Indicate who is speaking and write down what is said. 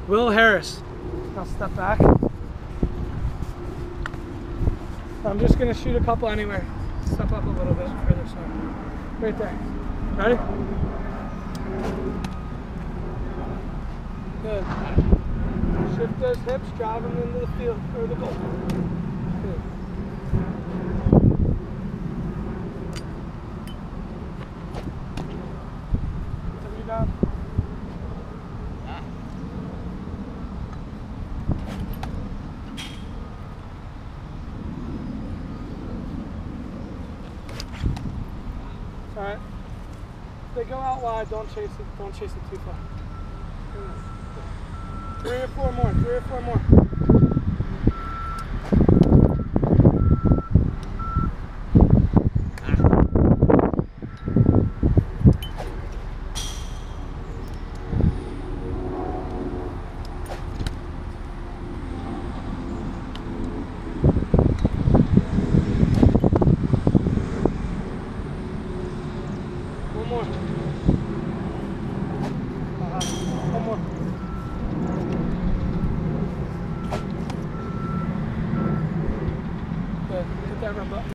Speaker 1: Will Harris. I'll step back. I'm just gonna shoot a couple anywhere. Step up a little bit further, sorry. Right there. Ready? Good. Shift those hips, drive them into the field, or the goal. Good. The rebound. Alright. They go out wide, don't chase it too far. 3 or 4 more, 3 or 4 more. One more. One more. Good. Hit that run button.